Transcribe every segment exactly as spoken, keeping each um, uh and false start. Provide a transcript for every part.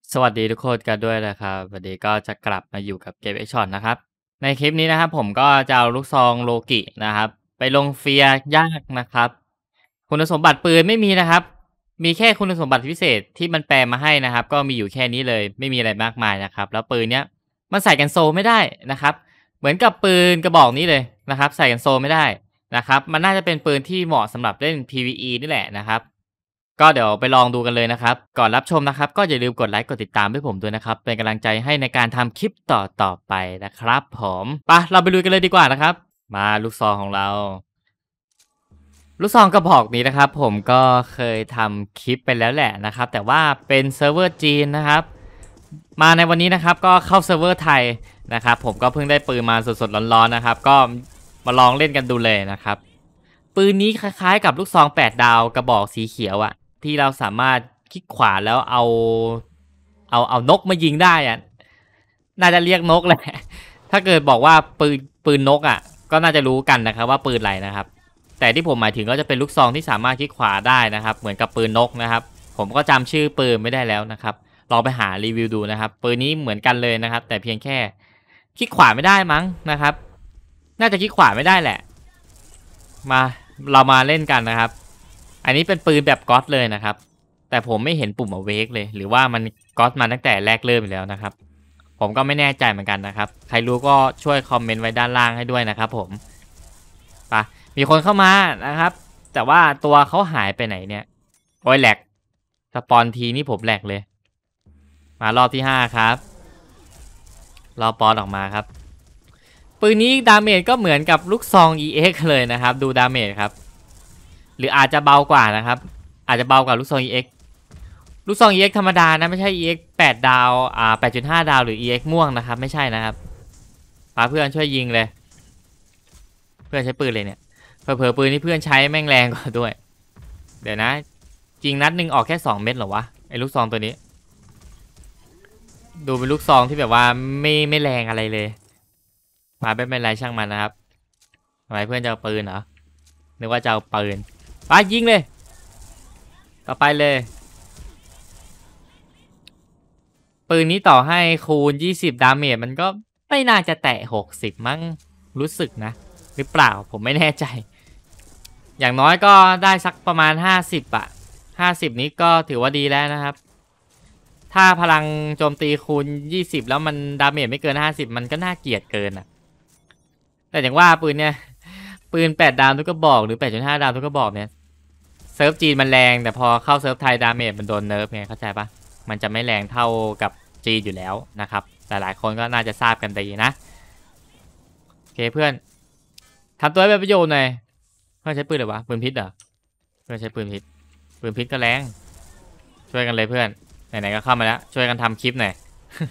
สวัสดีทุกคนกันด้วยนะครับวันนี้ก็จะกลับมาอยู่กับเกม เอ็กซ์ ช็อต นะครับในคลิปนี้นะครับผมก็จะเอาลูกซองโลกินะครับไปลงเฟียร์ยากนะครับคุณสมบัติปืนไม่มีนะครับมีแค่คุณสมบัติพิเศษที่มันแปลมาให้นะครับก็มีอยู่แค่นี้เลยไม่มีอะไรมากมายนะครับแล้วปืนเนี้ยมันใส่กันโซไม่ได้นะครับเหมือนกับปืนกระบอกนี้เลยนะครับใส่กันโซไม่ได้นะครับมันน่าจะเป็นปืนที่เหมาะสำหรับเล่น พี วี อี นี่แหละนะครับก็เดี๋ยวไปลองดูกันเลยนะครับก่อนรับชมนะครับก็อย่าลืมกดไลค์กดติดตามให้ผมด้วยนะครับเป็นกำลังใจให้ในการทำคลิปต่อต่อไปนะครับผมไปเราไปลุยกันเลยดีกว่านะครับมาลูกซองของเราลูกซองกระบอกนี้นะครับผมก็เคยทำคลิปไปแล้วแหละนะครับแต่ว่าเป็นเซิร์ฟเวอร์จีนนะครับมาในวันนี้นะครับก็เข้าเซิร์ฟเวอร์ไทยนะครับผมก็เพิ่งได้ปืนมาสดๆร้อนๆนะครับก็มาลองเล่นกันดูเลยนะครับปืนนี้คล้ายๆกับลูกซองแปดดาวกระบอกสีเขียวอะที่เราสามารถคลิกขวาแล้วเอาเอาเอานกมายิงได้อะน่าจะเรียกนกแหละถ้าเกิดบอกว่าปืนปืนนกอะก็น่าจะรู้กันนะครับว่าปืนอะไรนะครับแต่ที่ผมหมายถึงก็จะเป็นลูกซองที่สามารถคลิกขวาได้นะครับเหมือนกับปืนนกนะครับผมก็จำชื่อปืนไม่ได้แล้วนะครับลองไปหารีวิวดูนะครับปืนนี้เหมือนกันเลยนะครับแต่เพียงแค่คลิกขวาไม่ได้มั้งนะครับน่าจะคลิกขวาไม่ได้แหละมาเรามาเล่นกันนะครับอันนี้เป็นปืนแบบก๊อตเลยนะครับแต่ผมไม่เห็นปุ่มเอาเวกเลยหรือว่ามันก๊อตมาตั้งแต่แรกเริ่มอยู่แล้วนะครับผมก็ไม่แน่ใจเหมือนกันนะครับใครรู้ก็ช่วยคอมเมนต์ไว้ด้านล่างให้ด้วยนะครับผมไปมีคนเข้ามานะครับแต่ว่าตัวเขาหายไปไหนเนี่ยโอ้ยแหลกสปอนทีนี่ผมแหลกเลยมารอบที่ห้าครับรอปอนออกมาครับปืนนี้ดาเมจก็เหมือนกับลูกซอง อี เอ็กซ์ เลยนะครับดูดาเมจครับหรืออาจจะเบากว่านะครับอาจจะเบากว่าลูกซอง อี เอ็กซ์ ลูกซอง อี เอ็กซ์ ธรรมดานะไม่ใช่ อี เอ็กซ์ แปดดาวอ่า แปดจุดห้า ดาวหรือ อี เอ็กซ์ ม่วงนะครับไม่ใช่นะครับพาเพื่อนช่วยยิงเลยเพื่อนใช้ปืนเลยเนี่ยเผลอๆปืนที่เพื่อนใช้แม่งแรงกว่าด้วยเดี๋ยวนะจริงนัดหนึ่งออกแค่สองเม็ดเหรอวะไอ้ลูกซองตัวนี้ดูเป็นลูกซองที่แบบว่าไม่ไม่แรงอะไรเลยมาไม่เป็นไรช่างมันนะครับทำไมเพื่อนจะเอาปืนเหรอนึกว่าจะเอาปืนไปยิงเลยต่อไปเลยปืนนี้ต่อให้คูณยี่สิบดาเมจมันก็ไม่น่าจะแตะหกสิบมั้งรู้สึกนะหรือเปล่าผมไม่แน่ใจอย่างน้อยก็ได้สักประมาณห้าสิบอะห้าสิบนี้ก็ถือว่าดีแล้วนะครับถ้าพลังโจมตีคูณยี่สิบแล้วมันดาเมจไม่เกินห้าสิบมันก็น่าเกลียดเกินอะแต่อย่างว่าปืนเนี่ยปืนแปดดาวทุกกระบอกหรือ แปดจุดห้า ดาวทุกกระบอกเนี่ยเซิร์ฟจีนมันแรงแต่พอเข้าเซิร์ฟไทยดาเมจมันโดนเนิร์ฟไงเข้าใจปะมันจะไม่แรงเท่ากับจีนอยู่แล้วนะครับหลายๆคนก็น่าจะทราบกันดีนะโอเคเพื่อนทำตัวให้เป็นประโยชน์หน่อยเพื่อนใช้ปืนอะไรวะปืนพิษเหรอเพื่อนใช้ปืนพิษปืนพิษก็แรงช่วยกันเลยเพื่อนไหนๆก็เข้ามาแล้วช่วยกันทำคลิปหน่อย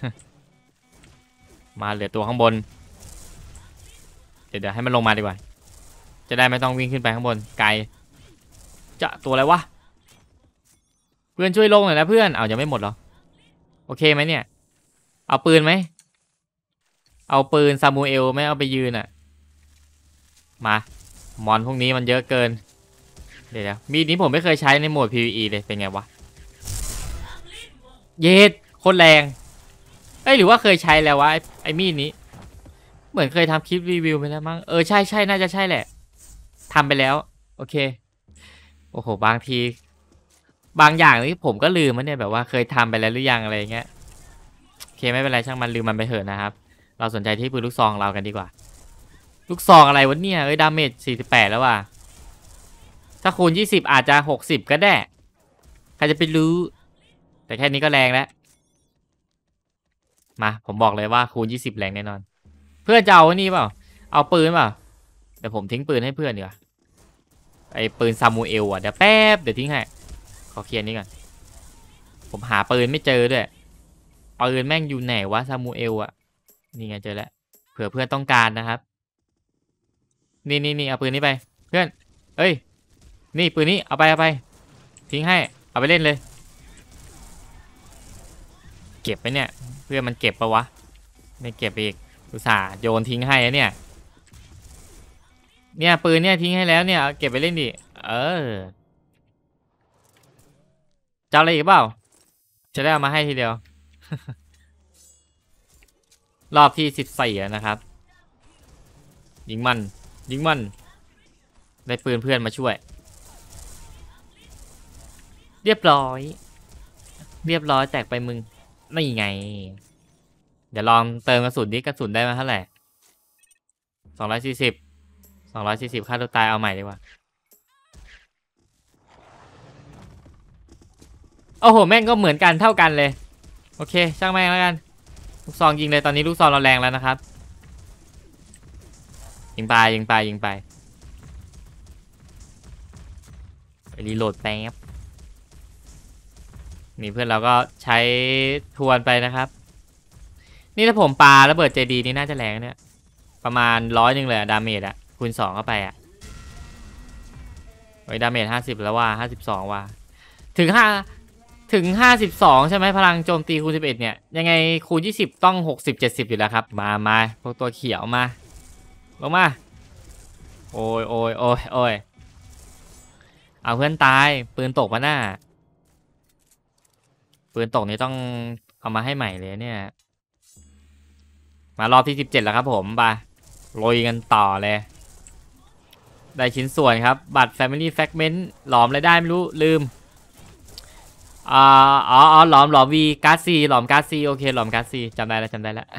มาเหลือตัวข้างบนเดี๋ยวเดี๋ยวให้มันลงมาดีกว่าจะได้ไม่ต้องวิ่งขึ้นไปข้างบนไกลจะตัวอะไรวะเพื่อนช่วยลงหน่อยนะเพื่อนเอายังไม่หมดหรอโอเคไหมเนี่ยเอาปืนไหมเอาปืนซามูเอลไม่เอาไปยืนอ่ะมามอนพวกนี้มันเยอะเกินเดี๋ยวมีดนี้ผมไม่เคยใช้ในโหมด พี วี อี เลยเป็นไงวะเย็ดโคตรแรงเอ้ยหรือว่าเคยใช้แล้ววะไอ้ไอ้มีดนี้เหมือนเคยทำคลิปรีวิวไปแล้วมั้งเออใช่ใช่น่าจะใช่แหละทำไปแล้วโอเคโอ้โหบางทีบางอย่างนี่ผมก็ลืมมันเนี่ยแบบว่าเคยทำไปแล้วหรือยังอะไรเงี้ยโอเคไม่เป็นไรช่างมันลืมมันไปเถอะนะครับเราสนใจที่ปืนลูกซองเรากันดีกว่าลูกซองอะไรวะเนี่ยเอ้ยดาเมจสี่สิบแปดแล้วว่ะถ้าคูณยี่สิบอาจจะหกสิบก็ได้ใครจะไปรู้แต่แค่นี้ก็แรงแล้วมาผมบอกเลยว่าคูณยี่สิบแรงแน่นอนเพื่อนจะเอาอันนี้เปล่าเอาปืนเปล่าแต่ผมทิ้งปืนให้เพื่อนดีกว่าไอ้ปืนซามูเอลอ่ะเดี๋ยวแป๊บเดี๋ยวทิ้งให้ขอเคลียร์นี้ก่อนผมหาปืนไม่เจอด้วยปืนแม่งอยู่ไหนวะซามูเอลอ่ะนี่ไงเจอแล้วเผื่อเพื่อนต้องการนะครับนี่นี่นี่เอาปืนนี้ไปเพื่อนเอ้ยนี่ปืนนี้เอาไปเอาไปทิ้งให้เอาไปเล่นเลยเก็บไปเนี่ยเพื่อนมันเก็บปะวะไม่เก็บอีกอุตส่าห์โยนทิ้งให้เนี่ยเนี่ยปืนเนี่ยทิ้งให้แล้วเนี่ยเก็บไปเล่นดิเออจะอะไรอีกเปล่าจะได้เอามาให้ทีเดียวรอบที่สิบสี่นะครับยิงมันยิงมันได้ปืนเพื่อนมาช่วยเรียบร้อยเรียบร้อยแตกไปมึงนี่ไงเดี๋ยวลองเติมกระสุนดิกระสุนได้มาเท่าไหร่สองร้อยสี่สิบสองร้อยสี่สิบค่าตัวตายเอาใหม่ดีกว่าโอ้โหแม่งก็เหมือนกันเท่ากันเลยโอเคช่างแม่งแล้วกันลูกซองยิงเลยตอนนี้ลูกซองเราแรงแล้วนะครับยิงไปยิงไปยิงไปไปรีโหลดแป๊บนี่เพื่อนเราก็ใช้ทวนไปนะครับนี่ถ้าผมปาระเบิดเจดีนี่น่าจะแรงเนี่ยประมาณร้อยหนึ่งเลยดาเมจอะคูณสองเข้าไปอะไว้ดาเมจห้าสิบแล้วว่าห้าสิบสองว่าถึงห้าถึงห้าสิบสองใช่ไหมพลังโจมตีคูณสิบเอ็ดเนี่ยยังไงคูณยี่สิบต้องหกสิบเจ็ดสิบอยู่แล้วครับมามาพวกตัวเขียวมาลงมาโอ้ยโอ้ยโอ้ยโอ้ยเอาเพื่อนตายปืนตกมาหน้าปืนตกนี่ต้องเอามาให้ใหม่เลยเนี่ยมารอบที่สิบเจ็ดแล้วครับผมไปโรยกันต่อเลยได้ชิ้นส่วนครับบัตร Family Fragment หลอมอะไรได้ไม่รู้ลืมอ่าอ๋ออ๋อหลอมหลอมวีการ์ดซีหลอมการ์ดซีโอเคหลอมการ์ดซีจำได้แล้วจำได้แล้ว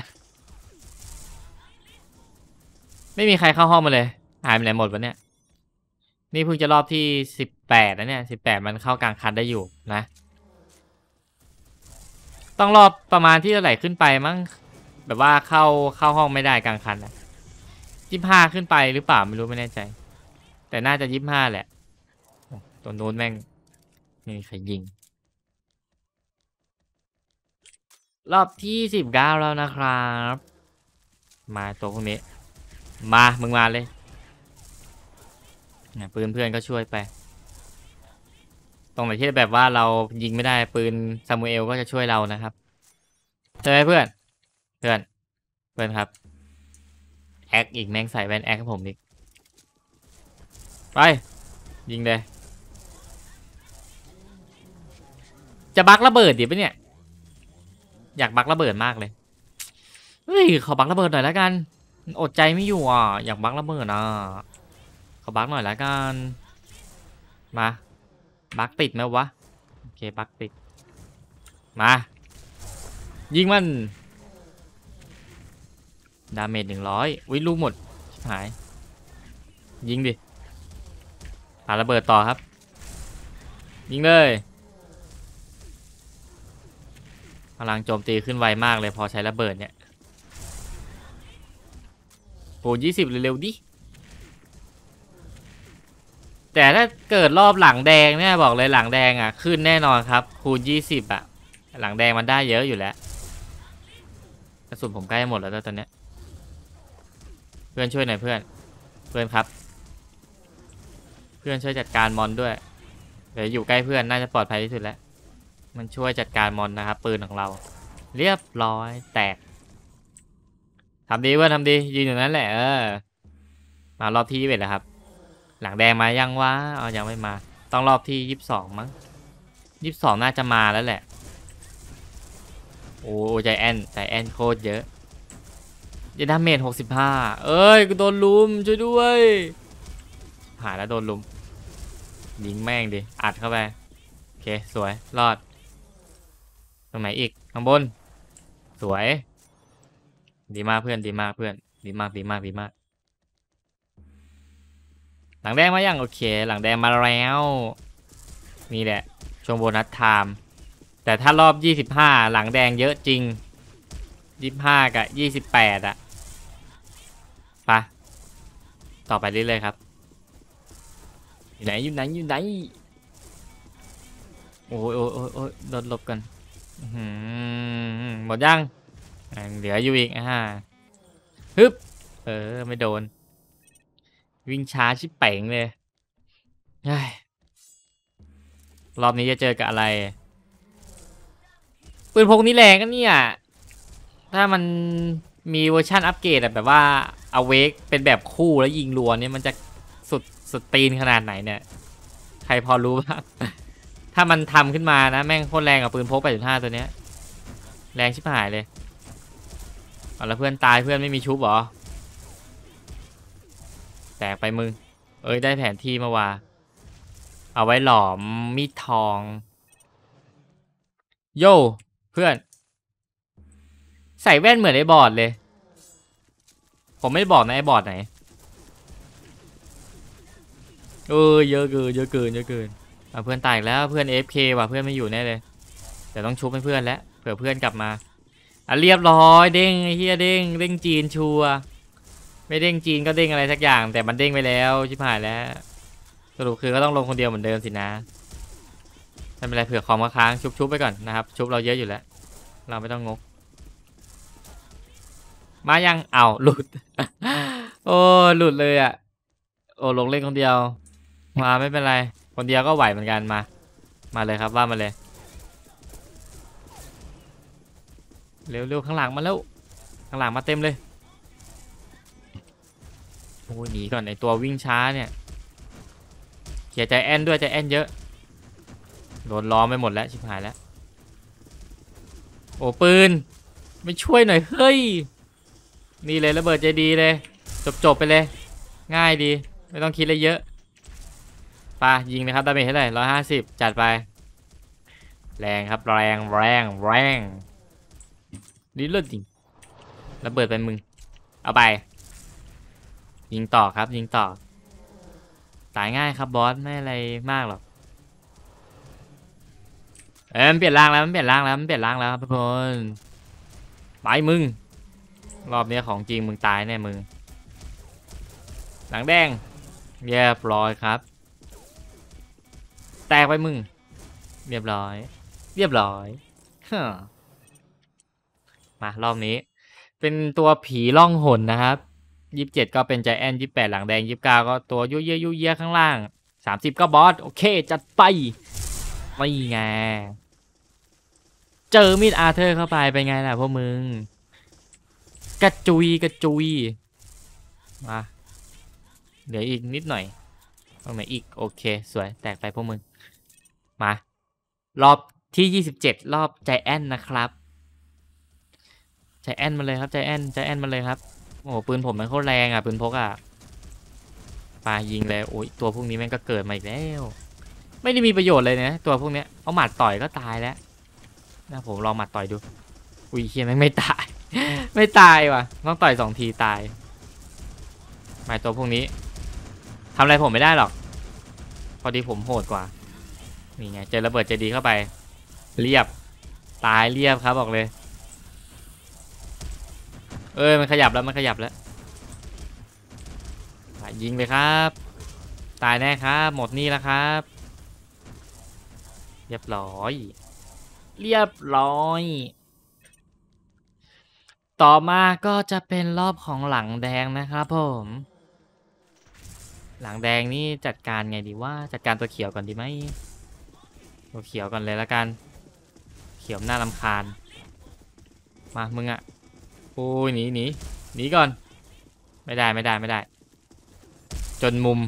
ไม่มีใครเข้าห้องมาเลยหายไปไหนหมดวะเนี่ยนี่เพิ่งจะรอบที่สิบแปดนะเนี่ยสิบแปดมันเข้ากลางคันได้อยู่นะต้องรอบประมาณที่เท่าไหร่ขึ้นไปมั้งแบบว่าเข้าเข้าห้องไม่ได้กลางคันอะยี่สิบห้าขึ้นไปหรือเปล่าไม่รู้ไม่แน่ใจแต่น่าจะยี่สิบห้าแหละตัวโน้นแม่งไม่มีใครยิงรอบที่สิบเก้าแล้วนะครับมาตัวพวกนี้มามึงมาเลยเนี่ยปืนเพื่อนก็ช่วยไปตรงไหนที่แบบว่าเรายิงไม่ได้ปืนซามูเอลก็จะช่วยเรานะครับใช่ไหมเพื่อนเพื่อนเพื่อนครับแอคอีกแม่งใส่แว่นแอคให้ผมอีกไปยิงเลยจะบักระเบิดดิปะเนี่ยอยากบักระเบิดมากเลยเฮ้ยขอบักระเบิดหน่อยแล้วกันอดใจไม่อยู่อ่ะอยากบักระเบิดอ่ะขอบักหน่อยแล้วกันมาบักติดไหมวะโอเคบักติดมายิงมันดาเมจหนึ่งร้อยอุ้ยลูกหมดชิบหายยิงดิปาระเบิดต่อครับยิงเลยพลังโจมตีขึ้นไวมากเลยพอใช้ระเบิดเนี่ยโอ้ยี่สิบเร็วๆดิแต่ถ้าเกิดรอบหลังแดงเนี่ยบอกเลยหลังแดงอ่ะขึ้นแน่นอนครับคูณยี่สิบอ่ะหลังแดงมันได้เยอะอยู่แล้วกระสุนผมใกล้หมดแล้วตอนเนี้ยเพื่อนช่วยหน่อยเพื่อนเพื่อนครับเพื่อนช่วยจัดการมอนด้วยเดี๋ยวอยู่ใกล้เพื่อนน่าจะปลอดภัยที่สุดแล้วมันช่วยจัดการมอนนะครับปืนของเราเรียบร้อยแตกทำดีเพื่อนทำดียืนอยู่นั้นแหละเออมารอบที่ยี่สิบเอ็ดแล้วครับหลังแดงมายังวะอ๋อยังไม่มาต้องรอบที่ยี่สิบสองมั้งยี่สิบสองน่าจะมาแล้วแหละโอ้ใจแอนใจแอนโคตรเยอะยาดาเมจหกสิบห้าเอ้ยกูโดนลุมช่วยด้วยหายแล้วโดนลุมยิงแม่งดิอัดเข้าไปโอเคสวยรอดตรงไหนอีกข้างบนสวยดีมากเพื่อนดีมากเพื่อนดีมากดีมากดีมากหลังแดงมายังโอเคหลังแดงมาแล้วนี่แหละช่วงโบนัสไทม์แต่ถ้ารอบยี่สิบห้าหลังแดงเยอะจริงยี่สิบห้ากับยี่สิบแปดอะไปต่อไปเรื่อยๆครับอยู่ไหนอยู่ไหนอยู่ไหนโอ้ยโอ้ยโอ้ยโอ้ยโดนลบกันหมดยังเหลืออยู่อีกอ่าฮึบเออไม่โดนวิ่งช้าชิบเป๋งเลยรอบนี้จะเจอกับอะไรปืนพกนี่แรงกันเนี่ยถ้ามันมีเวอร์ชันอัปเกรดแบบว่าเอาเวกเป็นแบบคู่แล้วยิงรัวเนี่ยมันจะสุดสุดตีนขนาดไหนเนี่ยใครพอรู้บ้างถ้ามันทำขึ้นมานะแม่งโคตรแรงกับปืนพก แปดจุดห้า ตัวเนี้ยแรงชิบหายเลยเอาแล้วเพื่อนตายเพื่อนไม่มีชุบหรอแตกไปมึงเอ้ยได้แผนที่มาว่าเอาไว้หลอมมีดทองโย่เพื่อนใส่แว่นเหมือนไอ้บอดเลยผมไม่ได้บอกนะไอ้บอดไหนเออเยอะเกินเยอะเกินเยอะเกินเอาเพื่อนตายแล้วเพื่อน เอ เอฟ เค ว่ะเพื่อนไม่อยู่แน่เลยเดี๋ยวต้องชุบให้เพื่อนแล้วเผื่อเพื่อนกลับมาอ่ะเรียบร้อยเด้งไอ้เฮียเด้งเด้งจีนชัวไม่เด้งจีนก็เด้งอะไรสักอย่างแต่มันเด้งไปแล้วชิบหายแล้วสรุปคือก็ต้องลงคนเดียวเหมือนเดิมสินะไม่เป็นไรเผื่อคอมก็ค้างชุบๆไปก่อนนะครับชุบเราเยอะอยู่แล้วเราไม่ต้องงกมายังเอาหลุด โอ้หลุดเลยอ่ะโอ้ลงเล่นคนเดียวมาไม่เป็นไรคนเดียวก็ไหวเหมือนกันมามาเลยครับว่ามาเลยเร็วๆข้างหลังมาแล้วข้างหลังมาเต็มเลยโอ้ยหนีก่อนไอตัววิ่งช้าเนี่ยเขียใจแอนด้วยใจแอนเยอะโดนล้อมไปหมดแล้วชิบหายแล้วโอ้ปืนไม่ช่วยหน่อยเฮ้ยนี่เลยระเบิดใจดีเลยจบๆไปเลยง่ายดีไม่ต้องคิดอะไรเยอะปายิงนะครับดาเมจเท่าไหร่ร้อยห้าสิบจัดไปแรงครับแรงแรงแรงนี่เลิศจริงระเบิดไปมึงเอาไปยิงต่อครับยิงต่อตายง่ายครับบอสไม่อะไรมากหรอกเอ้ยมันเปลี่ยนร่างแล้วมันเปลี่ยนร่างแล้วมันเปลี่ยนร่างแล้วครับทุกคนไปมึงรอบนี้ของจริงมึงตายแน่มึงหลังแดงเรียบร้อยครับแตกไปมึงเรียบร้อยเรียบร้อยมารอบนี้เป็นตัวผีล่องหนนะครับยี่สิบเจ็ดก็เป็นใจแอนยี่สิบแปดหลังแดงยี่สิบเก้าก็ตัวยุ่ยเยี่ยยุ่ยเยี่ยข้างล่างสามสิบก็บอสโอเคจัดไปไม่ไงเจอมีดอาร์เธอร์เข้าไปเป็นไงล่ะพวกมึงกระจุยกระจุยมาเดี๋ยวอีกนิดหน่อยตรงไหนอีกโอเคสวยแตกไปพวกมึงมารอบที่ยี่สิบเจ็ดรอบใจแอนนะครับใจแอนมาเลยครับใจแอนใจแอนมาเลยครับโอ้ปืนผมมันโคตรแรงอ่ะปืนพกอ่ะปายิงเลยโอ้ยตัวพวกนี้แม่งก็เกิดมาอีกแล้วไม่ได้มีประโยชน์เลยนะตัวพวกนี้เอาหมัดต่อยก็ตายแล้วนะผมลองหมัดต่อยดูอุ้ยเฮียแม่งไม่ตาย ไม่ตายว่ะต้องต่อยสองทีตายไม่ตัวพวกนี้ทำอะไรผมไม่ได้หรอกพอดีผมโหดกว่านี่ไงเจอระเบิดใจดีเข้าไปเรียบตายเรียบครับบอกเลยเอ้ยมันขยับแล้วมันขยับแล้วยิงไปครับตายแน่ครับหมดนี่แล้วครับเรียบร้อยเรียบร้อยต่อมาก็จะเป็นรอบของหลังแดงนะครับผมหลังแดงนี่จัดการไงดีว่าจัดการตัวเขียวก่อนดีไหมตัวเขียวก่อนเลยละกันเขียวน่ารำคาญมามึงอะโอ้ยหนีหนีหนีก่อนไม่ได้ไม่ได้ไม่ได้จนมุม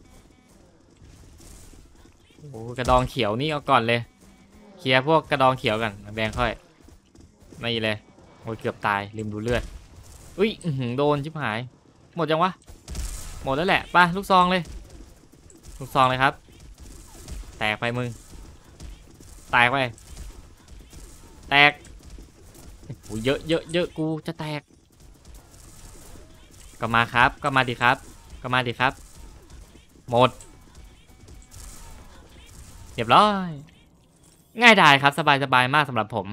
โอ้กระดองเขียวนี่เอาก่อนเลยเคลียร์พวกกระดองเขียวกันแดงค่อยไม่เลยโอ้ยเกือบตายลืมดูเลือดอุ้ยโดนชิบหายหมดยังวะหมดแล้วแหละป่ะลูกซองเลยลูกซองเลยครับแตกไปมึงแตกไปแตกโอ้ยเยอะเยอะเยอะกูจะแตกก็มาครับก็มาดิครับก็มาดิครับหมดเรียบร้อยง่ายดายครับสบายสบายมากสำหรับผม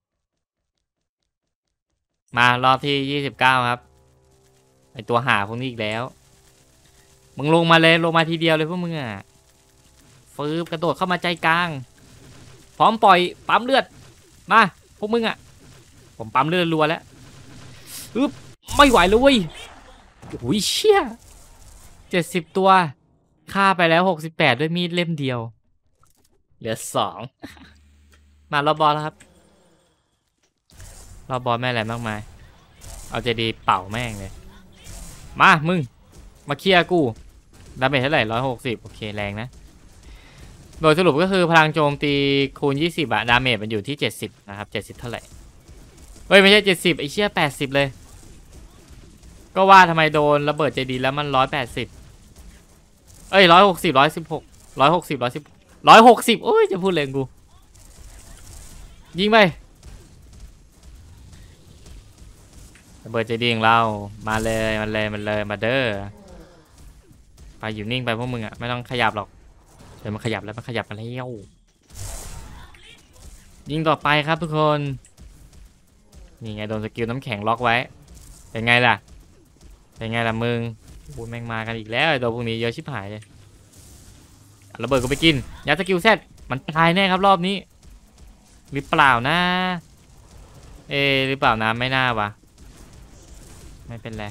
มารอบที่ยี่สิบเก้าครับไอตัวหาพวกนี้อีกแล้วมึงลงมาเลยลงมาทีเดียวเลยพวกมึงอ่ะฟืบกระโดดเข้ามาใจกลางพร้อมปล่อยปั๊มเลือดมาพวกมึงอ่ะผมปั๊มเลือดรัวแล้วอึ๊บไม่ไหวเลยเว้ยโอ้ยเชี่ยเจ็ดสิบตัวฆ่าไปแล้วหกสิบแปดด้วยมีดเล่มเดียวเหลือสองมารอบบอลแล้วครับรอบบอลแม่อะไรมากมายเอาใจดีเป่าแม่งเลยมามึงมาเคลียร์กูดาเมจเท่าไหร่ร้อยหกสิบโอเคแรงนะโดยสรุปก็คือพลังโจมตีคูณยี่สิบอะดาเมจมันอยู่ที่เจ็ดสิบนะครับเจ็ดสิบเท่าไหร่เฮ้ยไม่ใช่เจ็ดสิบไอ้เชี่ยแปดสิบเลยก็ว่าทำไมโดนระเบิดใจดีแล้วมันร้อยแปดสิบเอ้ยร้อยหกสิบร้อยสิบหกร้อยหกสิบร้อยสิบร้อยหกสิบโอ้ยจะพูดเลยกูยิงไประเบิดใจดีของเรามาเลยมาเลยมาเลยมาเด้อไปอยู่นิ่งไปพวกมึงอ่ะไม่ต้องขยับหรอกเดี๋ยวมันขยับแล้วมันขยับมาแล้วยิงต่อไปครับทุกคนนี่ไงโดนสกิลน้ำแข็งล็อกไว้เป็นไงล่ะเป็นไงล่ะมึงพูดแม่งมากันอีกแล้วไอ้ตัวพวกนี้เยอะชิบหายเลยระเบิดก็ไปกินยัดสกิลแซดมันตายแน่ครับรอบนี้หรือเปล่านะเอหรือเปล่านะไม่น่าวะไม่เป็นไร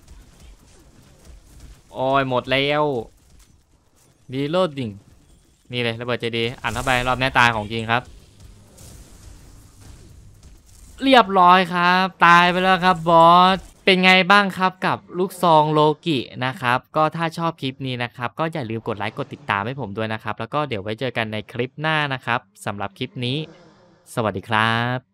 โอ้ยหมดแล้วดีโลดดิ่งนี่เลยระเบิดใจดีอ่านเข้าไปรอบนี้ตายของจริงครับเรียบร้อยครับตายไปแล้วครับบอสเป็นไงบ้างครับกับลูกซองโลกินะครับก็ถ้าชอบคลิปนี้นะครับก็อย่าลืมกดไลค์กดติดตามให้ผมด้วยนะครับแล้วก็เดี๋ยวไว้เจอกันในคลิปหน้านะครับสำหรับคลิปนี้สวัสดีครับ